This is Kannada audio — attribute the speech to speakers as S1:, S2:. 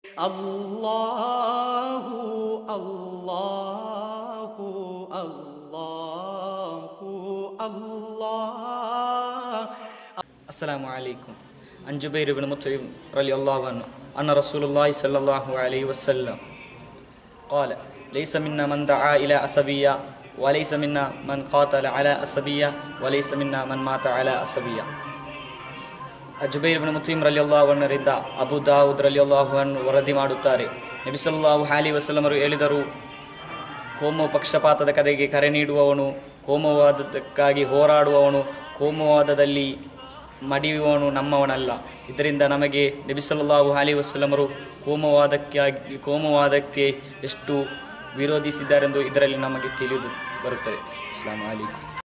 S1: ಅಲ್ಲಾಹು ಅಲ್ಲಾಹು ಅಲ್ಲಾಹು ಅಲ್ಲಾಹ್.
S2: ಅಸ್ಸಲಾಮು ಅಲೈಕುಂ. ಅನ್ ಜುಬೈರ್ ಇಬ್ನ್ ಮುತ್ಇಮ್ ರಲಿಯಲ್ಲಾಹು ಅನ್ಹು ಅನ್ನ ರಸೂಲುಲ್ಲಾಹಿ ಸಲ್ಲಲ್ಲಾಹು ಅಲೈಹಿ ವಸಲ್ಲಂ قال ليس منا من دعا إلى عصبية وليس منا من قاتل على عصبية وليس منا من مات على عصبية. ಜುಬೈರ್ ಇಬ್ನ್ ಮುತ್ಇಮ್ ರಲಿಯಲ್ಲಾಹು ಅನ್ಹರಿಂದ ಅಬು ದಾವೂದ್ ರಲಿಯಲ್ಲಾಹು ಅನ್ಹು ವರದಿ ಮಾಡುತ್ತಾರೆ, ನಬಿ ಸಲ್ಲಲ್ಲಾಹು ಅಲೈಹಿ ವಸಲ್ಲಮರು ಹೇಳಿದರು, ಕೋಮು ಪಕ್ಷಪಾತದ ಕಡೆಗೆ ಕರೆ ನೀಡುವವನು, ಕೋಮುವಾದಕ್ಕಾಗಿ ಹೋರಾಡುವವನು, ಕೋಮುವಾದದಲ್ಲಿ ಮಡಿಯುವವನು ನಮ್ಮವನಲ್ಲ. ಇದರಿಂದ ನಮಗೆ ನಬಿ ಸಲ್ಲಲ್ಲಾಹು ಅಲೈಹಿ ವಸಲ್ಲಮರು ಕೋಮುವಾದಕ್ಕೆ ಎಷ್ಟು ವಿರೋಧಿಸಿದ್ದಾರೆಂದು ಇದರಲ್ಲಿ ನಮಗೆ ತಿಳಿದು ಬರುತ್ತದೆ. ಅಸ್ಸಲಾಮು ಅಲೈಕುಂ.